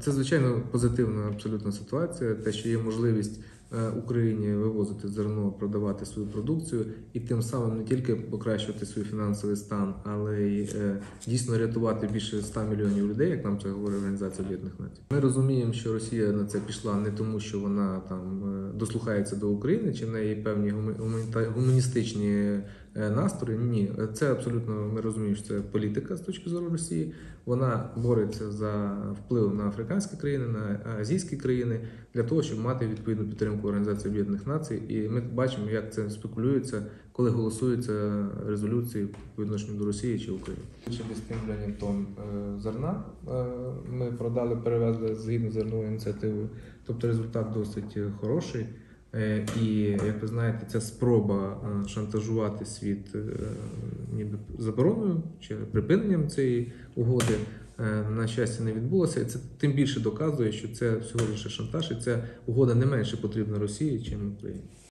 Це, звичайно, позитивна абсолютно ситуація, те, що є можливість Україні вивозити зерно, продавати свою продукцію і тим самим не тільки покращувати свій фінансовий стан, але й дійсно рятувати більше 100 мільйонів людей, як нам це говорить Організація Об'єднаних Націй. Ми розуміємо, що Росія на це пішла не тому, що вона там дослухається до України, чи в неї певні гуманістичні настрої. Ні, це абсолютно, ми розуміємо, що це політика з точки зору Росії. Вона бореться за вплив на африканські країни, на азійські країни, для того, щоб мати відповідну підтримку Організації Об'єднаних Націй. І ми бачимо, як це спекулюється, коли голосуються резолюції по відношенню до Росії чи України. Більше 10 мільйонів тонн зерна ми продали, перевезли згідно з зерновою ініціативою. Тобто результат досить хороший. І, як ви знаєте, ця спроба шантажувати світ ніби забороною чи припиненням цієї угоди, на щастя, не відбулося. І це тим більше доказує, що це всього лише шантаж, і ця угода не менше потрібна Росії, ніж Україні.